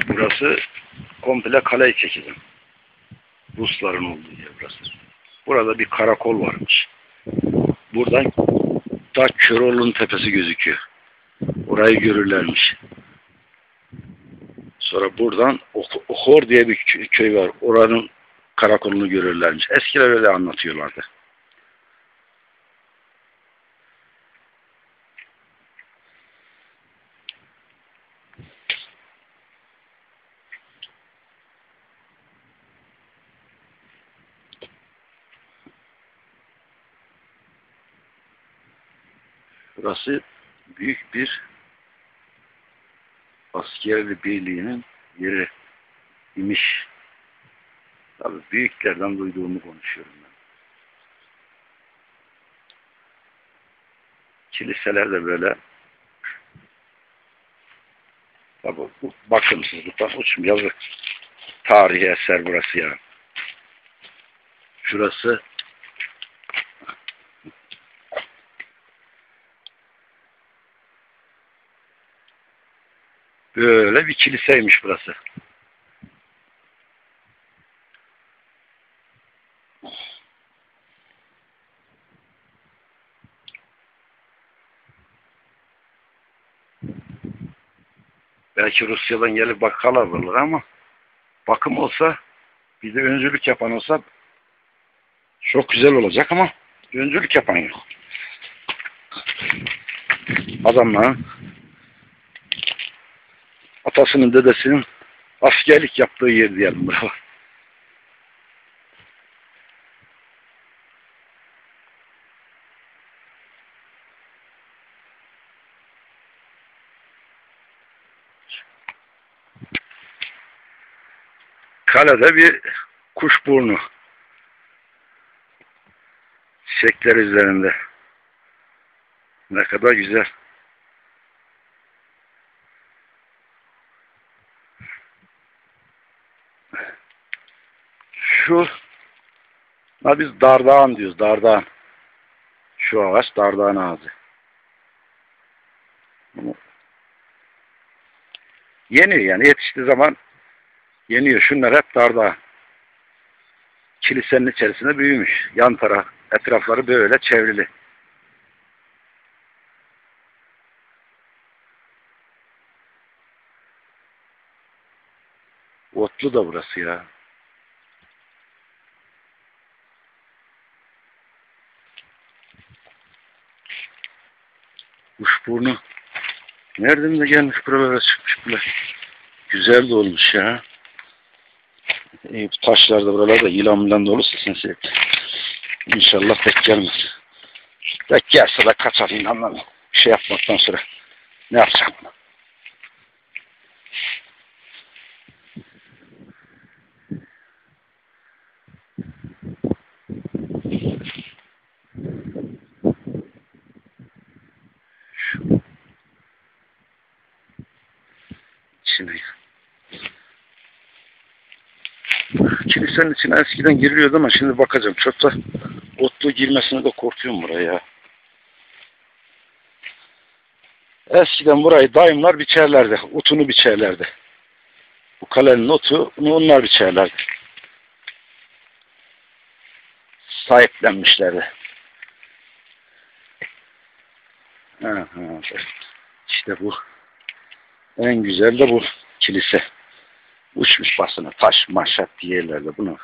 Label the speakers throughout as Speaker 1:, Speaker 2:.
Speaker 1: Burası komple kaleyi çekeceğim. Rusların olduğu yer burası. Burada bir karakol varmış. Buradan da Köroğlu'nun tepesi gözüküyor. Orayı görürlermiş. Sonra buradan Ohor diye bir köy var. Oranın karakolunu görürlermiş. Eskiler öyle anlatıyorlardı. Burası büyük bir askerli birliğinin yeri imiş. Tabii büyüklerden duyduğumu konuşuyorum ben. Kiliseler de böyle tabii bu bakımsızlıktan uçmuyor. Yazık. Tarihi eser burası ya. Şurası böyle bir kiliseymiş burası. Belki Rusya'dan gelip bakkal alırlar ama bakım olsa, bir de öncülük yapan olsa çok güzel olacak ama öncülük yapan yok. Adamların atasının dedesinin askerlik yaptığı yer diyelim bravo. Kalede bir kuşburnu. Çiçekler üzerinde. Ne kadar güzel. Şu biz dardağın diyoruz. Dardağın. Şu ağaç dardağın ağacı. Yeniyor yani. Yetiştiği zaman yeniyor. Şunlar hep dardağın. Kilisenin içerisinde büyümüş. Yan taraf. Etrafları böyle çevrili. Otlu da burası ya. Kuşburnu. Nereden de gelmiş buralara çıkmış bile. Güzel de olmuş ya. Bu taşlar da buralarda yılan da olursa sense İnşallah tek gelmez. Tek gelse de kaçar inanmam. Bir şey yapmaktan sonra ne yapacağım? İçine. Kilisenin içine eskiden giriliyordu ama şimdi bakacağım. Çok da otlu girmesine de korkuyorum buraya. Eskiden burayı dayımlar biçerlerdi. Otunu biçerlerdi. Bu kalenin otunu onlar biçerlerdi. Sahiplenmişlerdi. İşte bu. En güzel de bu kilise. Uçmuş basına. Taş, maşat yerlerde bunu.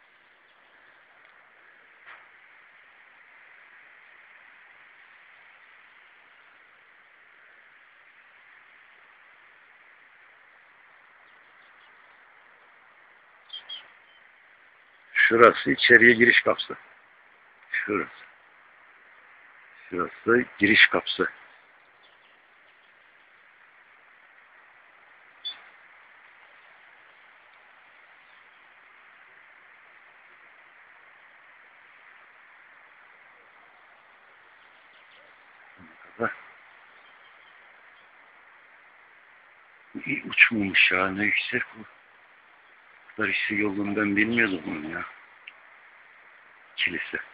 Speaker 1: Şurası içeriye giriş kapısı. Şurası. Şurası giriş kapısı. İyi uçmamış ya. Ne yüksek bu. Bu kadar yüksek olduğunu ben bilmiyordum bunu ya. Kilise.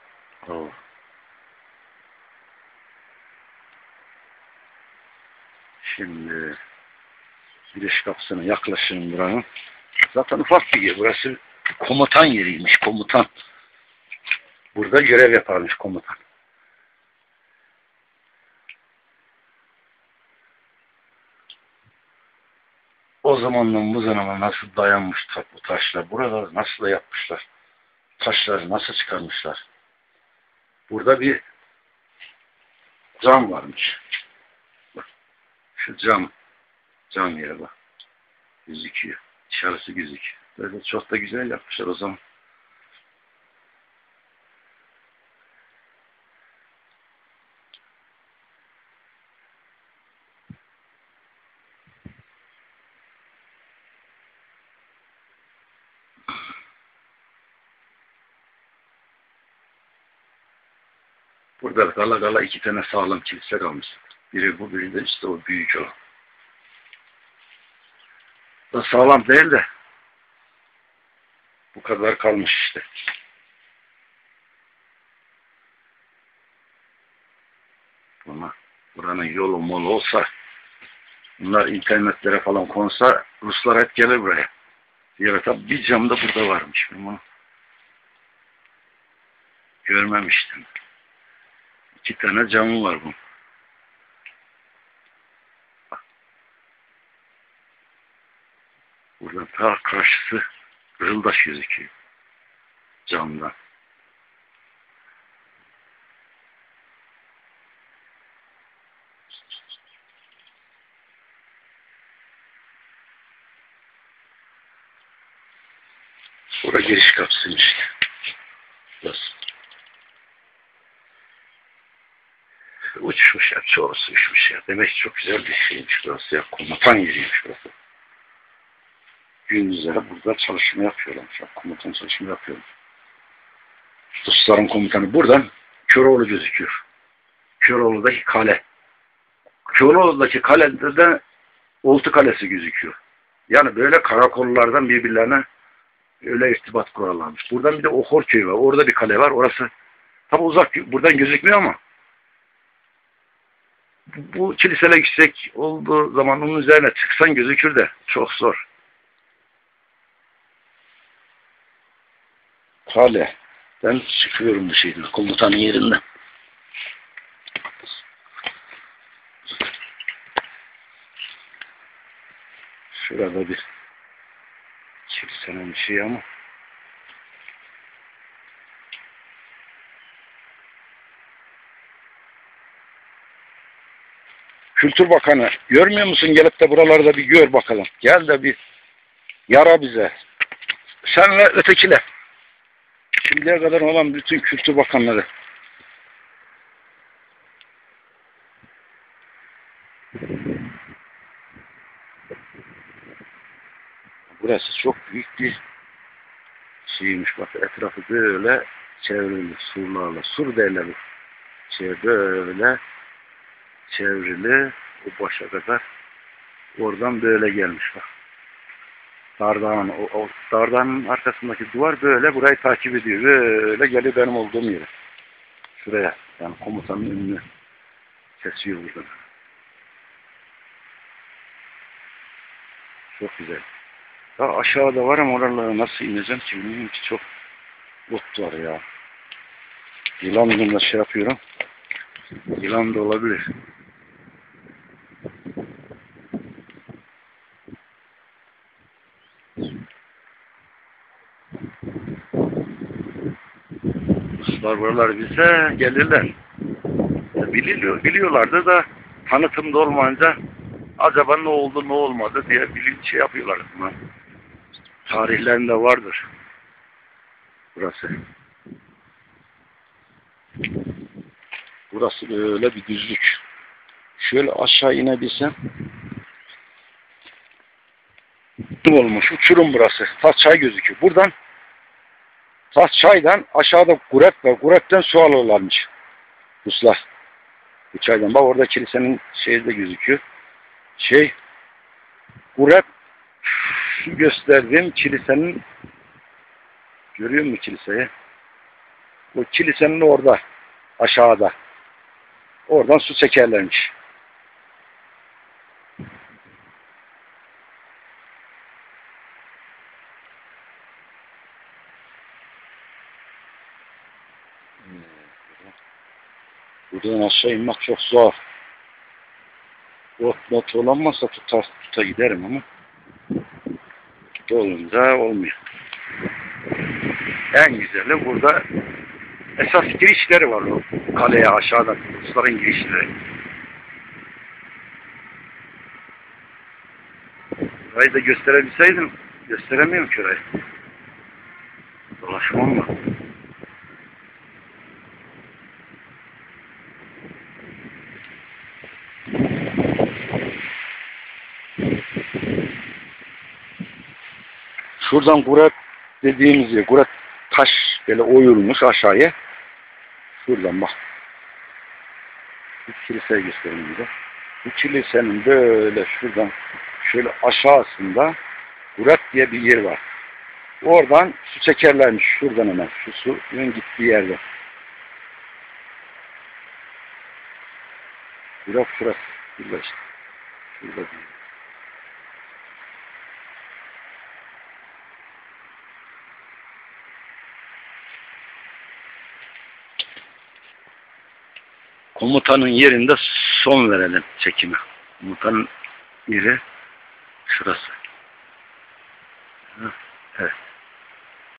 Speaker 1: Oh. Şimdi giriş kapısına yaklaşın buranın. Zaten ufak bir yer. Burası komutan yeriymiş. Komutan. Burada görev yaparmış komutan. O zamandan bu zamana nasıl dayanmış bu taşlar. Buraları nasıl da yapmışlar. Taşları nasıl çıkarmışlar. Burada bir cam varmış. Bak. Şu cam yeri bak. Gözüküyor. Dışarısı gözüküyor. Böyle çok da güzel yapmışlar o zaman. Burada gala 2 tane sağlam kilise kalmış. Biri bu, biri de işte o büyük o. Da sağlam değil de bu kadar kalmış işte. Buranın yolu molu olsa, bunlar internetlere falan konsa Ruslar hep gelir buraya. Evet tabi bir cam da burada varmış. Ben bunu görmemiştim. 2 tane camı var bunun. Buradan ta karşısı Kızıldaş gözüküyor. Camdan. Sonra giriş kapısıymış işte. Burası. Uçmuş ya, çoğusu uçmuş ya. Demek ki çok güzel bir şeymiş burası ya. Komutan yeriymiş burası. Gündüzleri burada çalışma yapıyorlar. Komutan çalışma yapıyorlar. Rusların komutanı buradan Köroğlu gözüküyor. Köroğlu'daki kale. Köroğlu'daki kalede de Oltu Kalesi gözüküyor. Yani böyle karakollardan birbirlerine öyle irtibat kurarlarmış. Buradan bir de Ohor Köyü var. Orada bir kale var. Orası tabi uzak. Buradan gözükmüyor ama bu kiliseler yüksek olduğu zaman onun üzerine çıksan gözükür de çok zor. Kale. Ben çıkıyorum bu şeyden. Komutanın yerinden. Şurada bir kilisenin bir şey ama Kültür Bakanı görmüyor musun? Gelip de buralarda bir gör bakalım. Gel de bir yara bize. Senle ötekiler. Şimdiye kadar olan bütün Kültür Bakanları. Burası çok büyük bir şeymiş. Bak etrafı böyle çevrili surlarla. Sur derler bu. Böyle çevrili o başa kadar oradan böyle gelmiş bak. Dardağın, o dardağın arkasındaki duvar böyle burayı takip ediyor. Böyle geliyor benim olduğum yere. Şuraya. Yani komutanın önünü kesiyor buradan. Çok güzel. Ya aşağıda var ama oralara nasıl ineceğim ki bilmiyorum ki, çok ot var ya. Yılan da şey yapıyorum. Yılan da olabilir. Ruslar buralar bize gelirler. Biliyorlardı da tanıtımda olmayınca acaba ne oldu ne olmadı diye şey yapıyorlar. Tarihlerinde vardır burası. Burası böyle bir düzlük. Şöyle aşağı inebilsem olmuş. Uçurum burası. Taşçay gözüküyor. Buradan Taşçay'dan aşağıda Guret var. Guret'ten su alırlarmış Ruslar. Bu çaydan. Bak orada kilisenin şeyi de gözüküyor. Guret şu gösterdiğim kilisenin, görüyor musun kiliseyi? O kilisenin orada aşağıda. Oradan su çekerlermiş. Buradan aşağı inmek çok zor. Ot olamazsa tuta giderim ama olunca olmuyor. En güzeli burada esas girişleri var o kaleye aşağıda. Rusların girişleri. Burayı da gösterebilseydim gösteremiyorum ki orayı. Dolaşmam mı? Şuradan Gurat dediğimiz yer, Gurat taş böyle oyulmuş aşağıya. Şuradan bak. Bu kiliseyi göstereyim bize. Bu kilisenin böyle şuradan şöyle aşağısında Gurat diye bir yer var. Oradan su çekerlermiş şuradan hemen. Şu suyun gittiği yerde. Gurat şurası. Şurada işte. Şurada değil. Komutanın yerinde son verelim çekime. Komutanın yeri şurası. Evet.